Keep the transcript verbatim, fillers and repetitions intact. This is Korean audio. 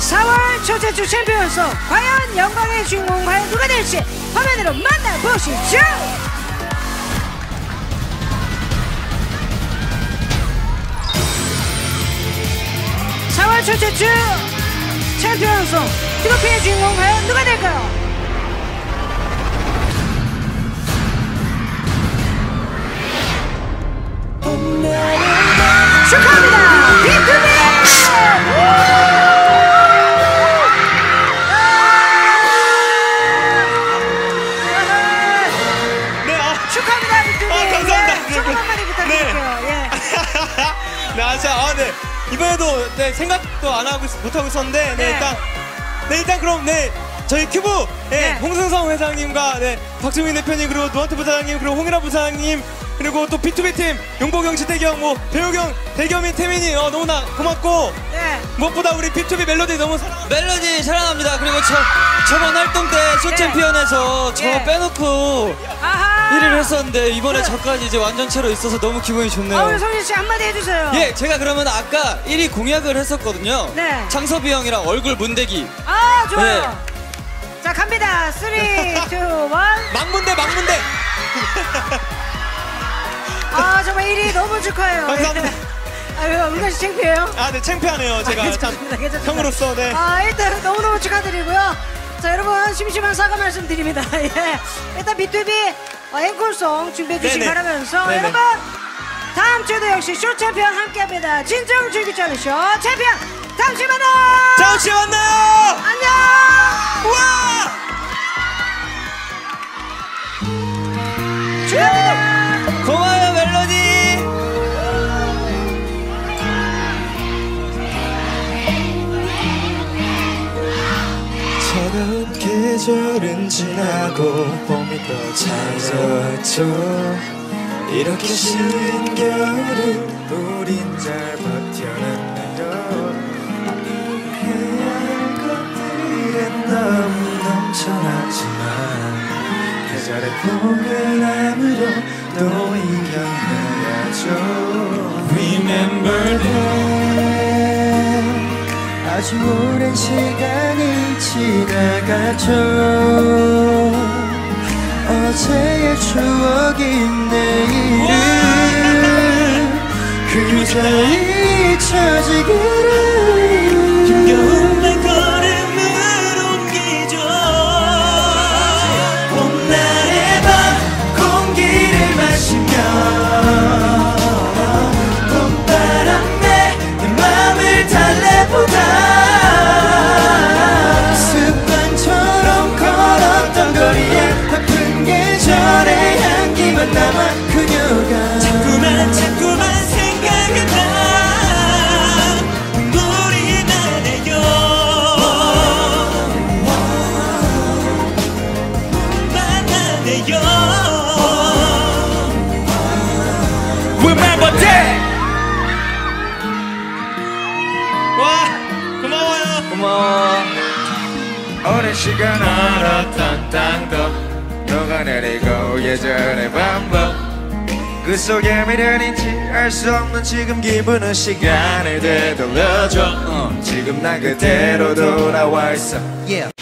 사월 첫째 주 챔피언송 과연 영광의 주인공 과연 누가 될지 화면으로 만나보시죠. 사월 첫째 주 챔피언송 트로피의 주인공 과연 누가 될까요? 축하합니다! 비투비! 네, 아, 축하합니다, 비투비! 아, 감사합니다. 예, 조금 한마디 부탁드릴게요. 네. 예. 네, 아, 자, 아, 네. 이번에도 네, 생각도 안 하고 있, 못 하고 있었는데, 네, 네. 일단, 네, 일단 그럼, 네, 저희 큐브, 네, 네. 홍승성 회장님과, 네, 박정민 대표님, 그리고 노한테 부사장님, 그리고 홍일아 부사장님, 그리고 또 비투비 팀, 용보경, 지태경, 뭐, 배우경, 대겸이, 태민이, 어, 너무나 고맙고, 네. 무엇보다 우리 비투비 멜로디 너무 사랑합니다. 멜로디 사랑합니다. 그리고 저, 저번 활동 때 쇼 네. 챔피언에서 저 네. 빼놓고 아하! 일 위를 했었는데 이번에 네. 저까지 이제 완전체로 있어서 너무 기분이 좋네요. 아, 우리 성진씨 한마디 해주세요. 예, 제가 그러면 아까 일 위 공약을 했었거든요. 네. 창섭이 형이랑 얼굴 문대기. 아, 좋아요. 네. 자, 갑니다. 삼, 이, 일. 막문대, 막문대! 아, 정말 일 위 너무 축하해요. 감사합니다. 아, 왜요? 은가씨 창피해요? 아, 네, 창피하네요. 제가 아, 참, 괜찮습니다, 괜찮습니다. 형으로서, 네. 아, 일단 너무너무 축하드리고요. 자, 여러분 심심한 사과 말씀드립니다. 예. 일단 비투비 어, 앵콜송 준비해 주시기 네네. 바라면서 네네. 여러분 다음 주도 역시 쇼 챔피언 함께합니다. 진정을 즐기지 않은 쇼 챔피언 다음 주에 만나요. 다음 주에 만나요! 안녕. 우와! 축하합니다. 고마워요, 멜로디. 차가운 계절은 지나고 봄이 또 찾아왔죠. 이렇게 신 겨울은 우린 잘 버텨냈네요. 해야 할 것들은 너무 넘쳐나지만 계절의 폭을 나무로 또 이겨내야죠. Remember that 아주 오랜 시간이 지나갔죠. 어제의 추억인 내일은 그저 잊혀지기를 힘겨운 발걸음을 옮기죠. 봄날의 밤 공기를 마시며 봄바람에 내 맘을 달래보다 남아 그녀가 자꾸만 자꾸만 생각이 나 눈물이 나네요. 만나네요. Remember that. 와, 고마워요. 고마워. 오랜 시간 얼었던 땅도 녹아내리고 예전의 반복 그 속에 미련인지 알 수 없는 지금 기분은 시간을 되돌려줘. 어. 지금 난 그대로 돌아와 있어. Yeah.